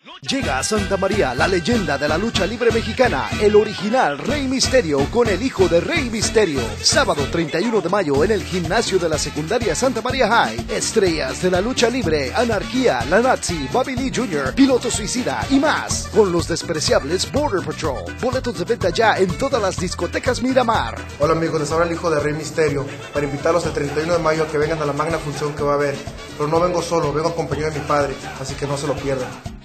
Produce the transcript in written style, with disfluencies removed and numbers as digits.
Llega a Santa María la leyenda de la lucha libre mexicana, el original Rey Misterio con el hijo de Rey Misterio. Sábado 31 de mayo en el gimnasio de la secundaria Santa María High. Estrellas de la lucha libre, Anarquía, La Nazi, Bobby Lee Jr., Piloto Suicida y más. Con los despreciables Border Patrol. Boletos de venta ya en todas las discotecas Miramar. Hola amigos, les habla el hijo de Rey Misterio para invitarlos el 31 de mayo a que vengan a la magna función que va a haber. Pero no vengo solo, vengo acompañado de mi padre, así que no se lo pierdan.